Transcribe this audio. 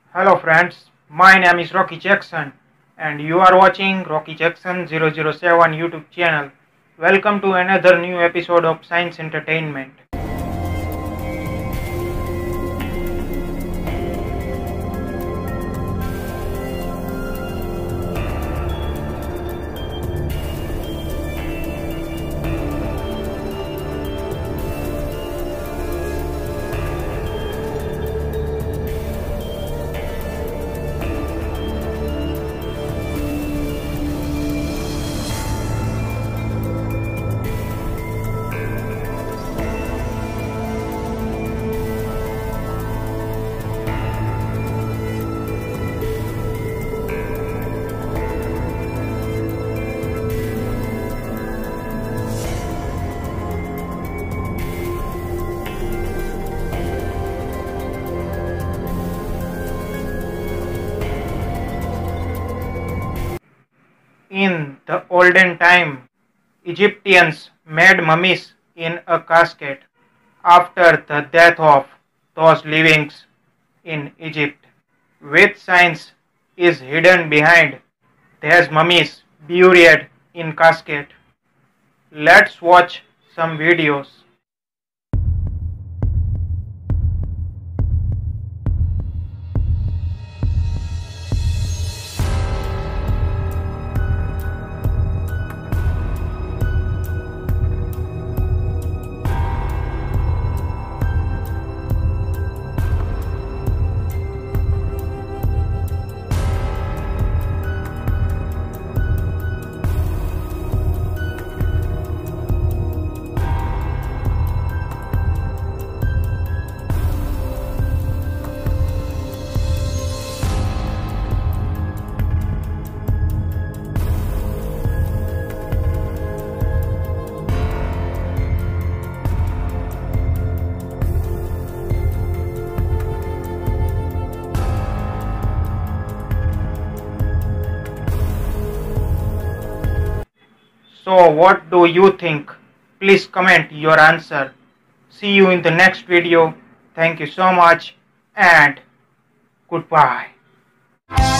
Hello friends, my name is Rocky Jackson and you are watching Rocky Jackson 007 YouTube channel. Welcome to another new episode of Science Entertainment. In the olden time, Egyptians made mummies in a casket after the death of those livings in Egypt. With science is hidden behind these mummies buried in casket. Let's watch some videos. So what do you think? Please comment your answer. See you in the next video. Thank you so much and goodbye.